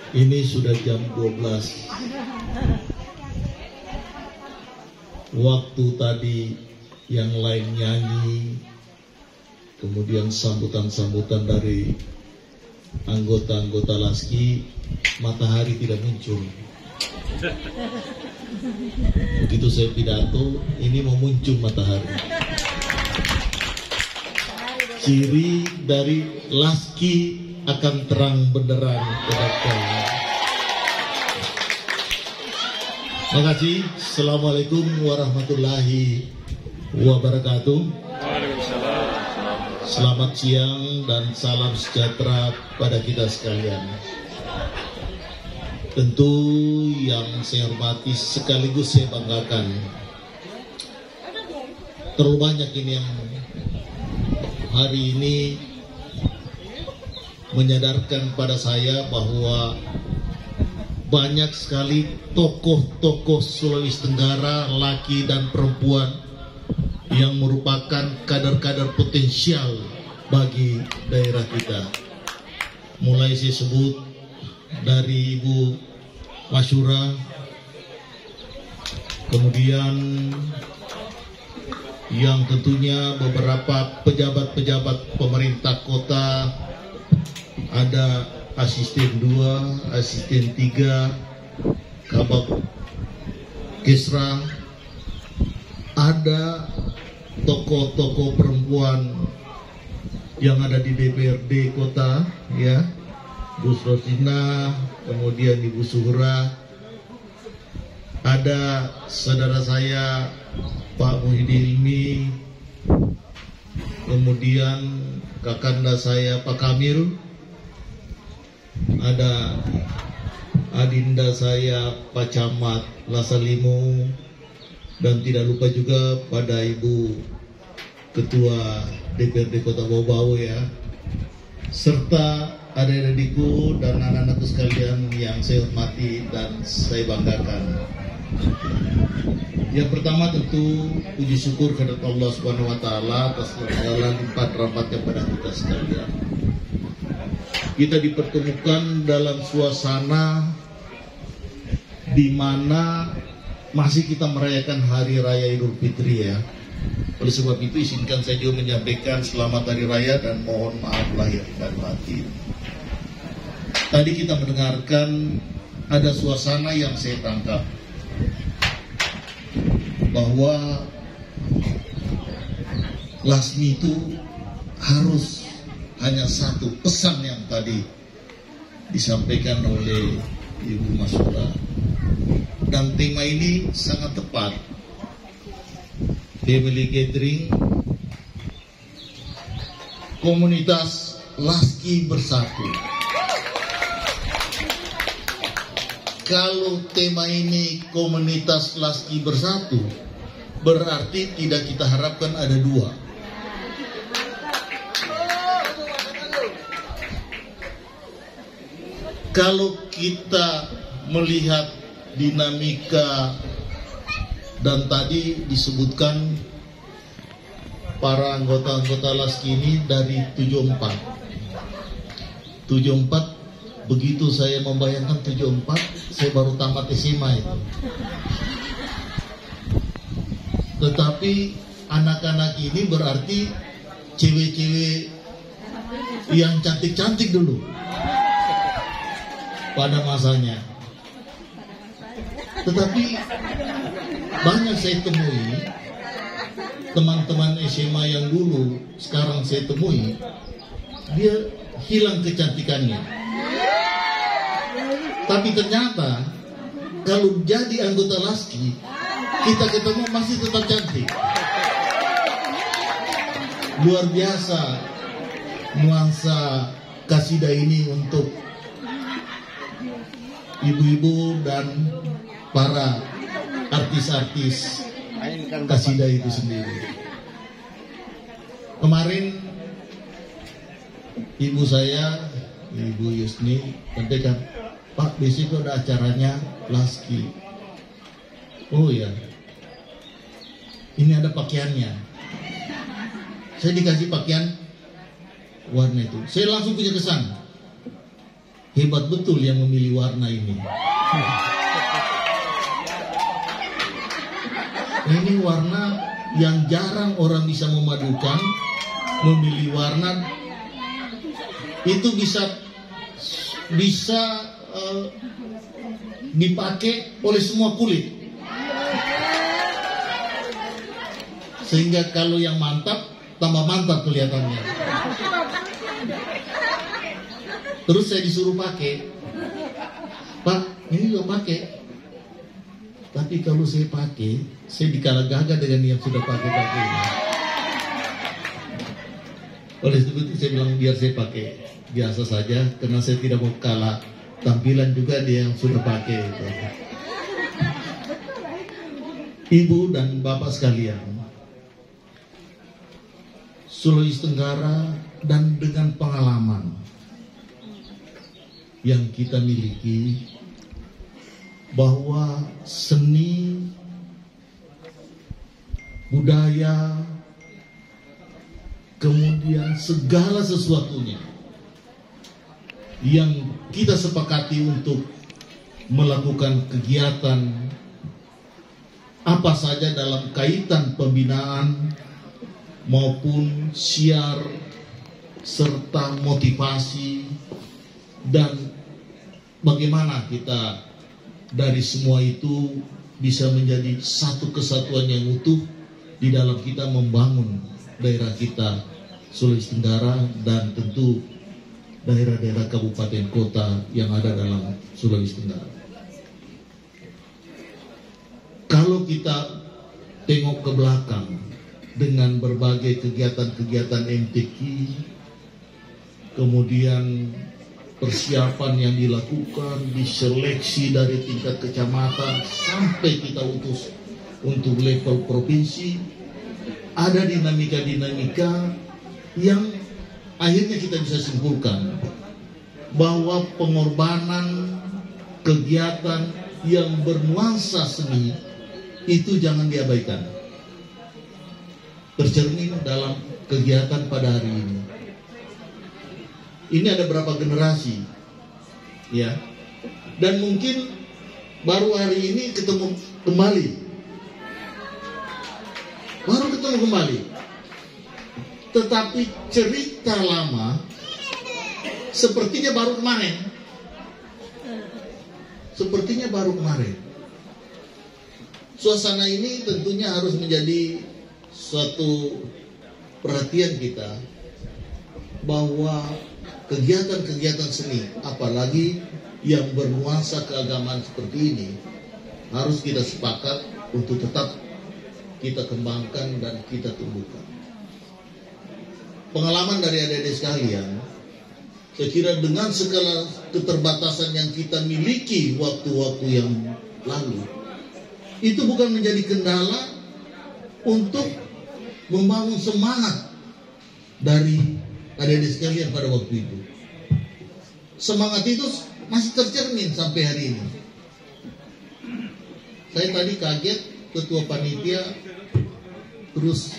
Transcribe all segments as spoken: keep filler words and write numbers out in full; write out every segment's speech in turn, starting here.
Ini sudah jam dua belas. Waktu tadi yang lain nyanyi, kemudian sambutan-sambutan dari anggota-anggota Laski, matahari tidak muncul. Begitu saya pidato, ini mau muncul matahari. Ciri dari Laski akan terang benderang ke depan. Terima kasih. Assalamualaikum warahmatullahi wabarakatuh. Selamat siang dan salam sejahtera pada kita sekalian. Tentu yang saya hormati sekaligus saya banggakan, terlalu banyak ini yang hari ini menyadarkan pada saya bahwa banyak sekali tokoh-tokoh Sulawesi Tenggara, laki dan perempuan, yang merupakan kader-kader potensial bagi daerah kita. Mulai saya sebut dari Ibu Masyura, kemudian yang tentunya beberapa pejabat-pejabat pemerintah kota, ada asisten dua, asisten tiga, kabak Kesra, ada tokoh-tokoh perempuan yang ada di D P R D kota, ya, Bu Rosina, kemudian Ibu Suhura, ada saudara saya Pak Muhyiddin Ilmi, kemudian kakanda saya Pak Kamil, ada adinda saya Pak Camat Lasalimu, dan tidak lupa juga pada Ibu Ketua D P R D Kota Bau-Bau, ya, serta adik-adikku dan anak-anakku sekalian yang saya hormati dan saya banggakan. Yang pertama tentu puji syukur kepada Allah Subhanahu wa taala atas segala limpah rahmatnya pada kita sekalian. Kita dipertemukan dalam suasana di mana masih kita merayakan Hari Raya Idul Fitri, ya. Oleh sebab itu izinkan saya juga menyampaikan selamat Hari Raya dan mohon maaf lahir dan batin. Tadi kita mendengarkan ada suasana yang saya tangkap bahwa Lasmi itu harus hanya satu pesan yang tadi disampaikan oleh Ibu Masyura, dan tema ini sangat tepat. Family gathering, komunitas Laski bersatu. Kalau tema ini komunitas Laski bersatu, berarti tidak kita harapkan ada dua. Kalau kita melihat dinamika, dan tadi disebutkan para anggota-anggota Laski ini dari tujuh puluh empat. tujuh puluh empat, begitu saya membayangkan tujuh puluh empat, saya baru tamat S M A itu. Tetapi anak-anak ini berarti cewek-cewek yang cantik-cantik dulu pada masanya. Tetapi banyak saya temui teman-teman S M A yang dulu sekarang saya temui, dia hilang kecantikannya. Tapi ternyata kalau jadi anggota Laski, kita ketemu masih tetap cantik. Luar biasa nuansa kasidah ini untuk ibu-ibu dan para artis-artis kasidah itu sendiri. Kemarin ibu saya, Ibu Yusni, sampaikan, Pak, besok ada acaranya Laski. Oh ya, ini ada pakaiannya. Saya dikasih pakaian warna itu. Saya langsung punya kesan, Hebat betul yang memilih warna ini. Ini warna yang jarang orang bisa memadukan. Memilih warna itu bisa bisa uh, dipakai oleh semua kulit. Sehingga kalau yang mantap, tambah mantap kelihatannya. Terus saya disuruh pakai. Pak, ini lo pakai. Tapi kalau saya pakai, saya dikalah gagah dengan yang sudah pakai-pakai ini. Oleh sebab itu saya bilang biar saya pakai. Biasa saja, karena saya tidak mau kalah tampilan juga dia yang sudah pakai itu. Ibu dan bapak sekalian, Sulawesi Tenggara dan dengan pengalaman yang kita miliki, bahwa seni, budaya, kemudian segala sesuatunya yang kita sepakati untuk melakukan kegiatan apa saja dalam kaitan pembinaan maupun siar serta motivasi, dan bagaimana kita dari semua itu bisa menjadi satu kesatuan yang utuh di dalam kita membangun daerah kita Sulawesi Tenggara dan tentu daerah-daerah kabupaten kota yang ada dalam Sulawesi Tenggara. Kalau kita tengok ke belakang dengan berbagai kegiatan-kegiatan M T Q, kemudian persiapan yang dilakukan, diseleksi dari tingkat kecamatan sampai kita utus untuk level provinsi, ada dinamika-dinamika yang akhirnya kita bisa simpulkan bahwa pengorbanan kegiatan yang bernuansa seni itu jangan diabaikan. Tercermin dalam kegiatan pada hari ini. Ini ada berapa generasi, ya, dan mungkin baru hari ini ketemu kembali, baru ketemu kembali. Tetapi cerita lama sepertinya baru kemarin, sepertinya baru kemarin. Suasana ini tentunya harus menjadi suatu perhatian kita bahwa kegiatan-kegiatan seni, apalagi yang bernuansa keagamaan seperti ini, harus kita sepakat untuk tetap kita kembangkan dan kita tumbuhkan. Pengalaman dari adik-adik sekalian, saya kira dengan segala keterbatasan yang kita miliki waktu-waktu yang lalu, itu bukan menjadi kendala untuk membangun semangat dari adik-adik sekalian pada waktu itu. Semangat itu masih tercermin sampai hari ini. Saya tadi kaget, ketua panitia terus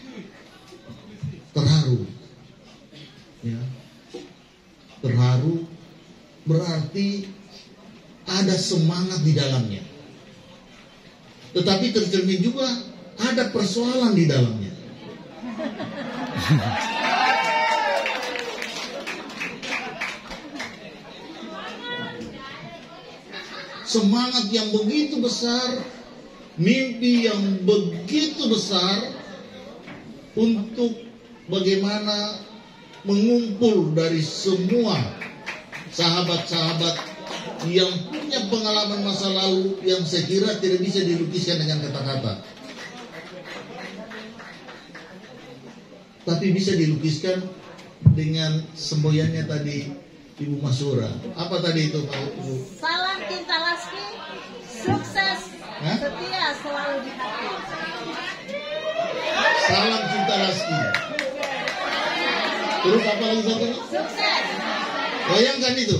terharu, ya, terharu berarti ada semangat di dalamnya. Tetapi tercermin juga ada persoalan di dalamnya. Semangat yang begitu besar, mimpi yang begitu besar untuk bagaimana mengumpul dari semua sahabat-sahabat yang punya pengalaman masa lalu yang saya kira tidak bisa dilukiskan dengan kata-kata, tapi bisa dilukiskan dengan semboyannya tadi Ibu Masura. Apa tadi itu Pak Ibu? Salam cinta Laski, sukses, Hah? setia selalu di hati. Salam cinta Laski. Terus apa lagi satunya? Sukses. Bayangkan itu.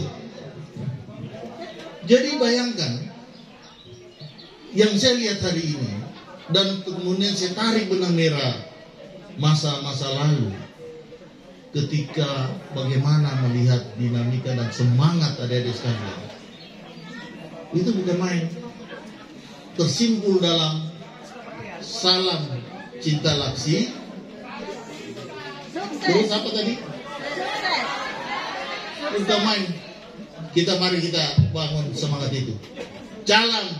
Jadi bayangkan yang saya lihat hari ini, dan kemudian saya tarik benang merah masa-masa lalu. ketika bagaimana melihat dinamika dan semangat adik-adik sekalian. Itu bukan main. Tersimpul dalam salam cinta Laksi. Terus apa tadi? Bukan main. Kita mari kita bangun semangat itu. Salam.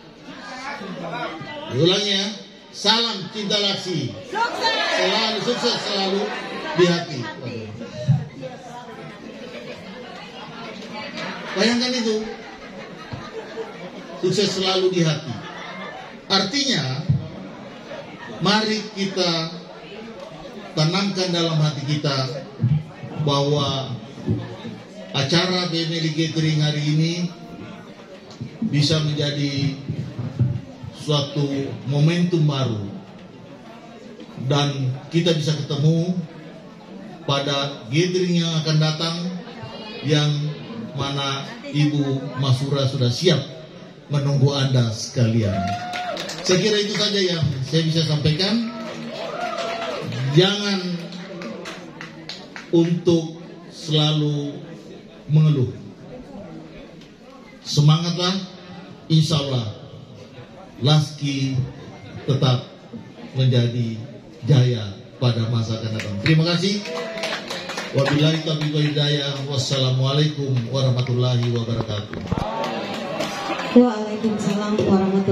Ulangnya, salam cinta Laksi. Selalu sukses, selalu di hati. Bayangkan itu. Sukses selalu di hati. Artinya, mari kita tanamkan dalam hati kita bahwa acara Family Gathering hari ini bisa menjadi suatu momentum baru dan kita bisa ketemu pada gathering yang akan datang, yang mana Ibu Masura sudah siap menunggu Anda sekalian. Saya kira itu saja yang saya bisa sampaikan. Jangan untuk selalu mengeluh. Semangatlah, insya Allah Laski tetap menjadi jaya pada masa akan datang. Terima kasih. Wabillahi taufiq wal hidayah. Wassalamualaikum warahmatullahi wabarakatuh. Waalaikumsalam warahmatullahi wabarakatuh.